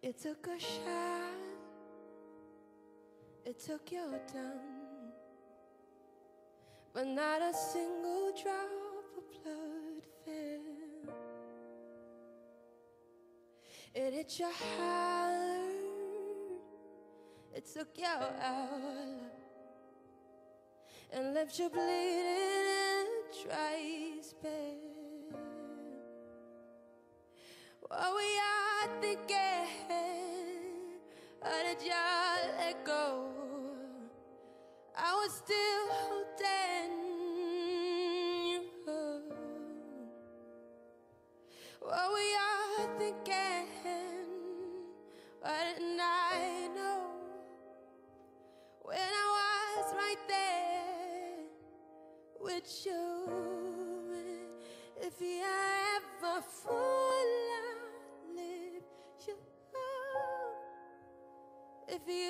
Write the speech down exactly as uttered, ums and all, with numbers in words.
It took a shot, it took your tongue, but not a single drop of blood fell. It hit your heart, it took your all, and left you bleeding in a dry spell. What were you thinking? Why did you let go? I was still holding you. What were you thinking? Why didn't I know when I was right there with you? If you ever fall, I'll lift you up. If you